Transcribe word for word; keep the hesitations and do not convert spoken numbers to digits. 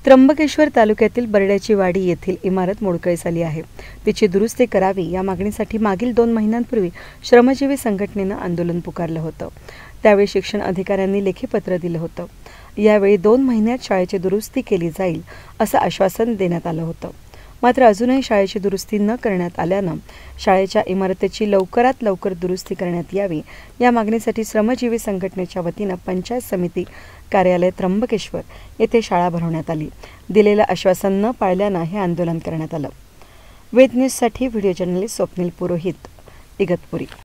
त्र्यंबकेश्वर तालुक्यातील बरड्याची वाडी येथील इमारत मोडकळीस आली आहे। तिची दुरुस्ती करावी या मागणीसाठी मागील दोन महिन्यांपूर्वी श्रमजीवी संघटनेनं आंदोलन पुकारलं होतं। त्यावेळी शिक्षण अधिकाऱ्यांनी लेखी पत्र दिलं होतं। यावेळी दोन महिन्यात शाळेची दुरुस्ती केली जाईल असं आश्वासन देण्यात आलं होतं। मात्र अजूनही शाळेची दुरुस्ती न करण्यात आल्यानं शाळेच्या इमारतीची लवकरात लवकर दुरुस्ती करण्यात यावी या मागणीसाठी श्रमजीवी संघटनेच्या वतीनं पंचायत समिती कार्यालय त्र्यंबकेश्वर येथे शाळा भरवण्यात आली। दिलेलं आश्वासन न पाळल्यानं हे आंदोलन करण्यात आलं। वेद न्यूजसाठी व्हिडिओ जर्नलिस्ट स्वप्नील पुरोहित, इगतपुरी।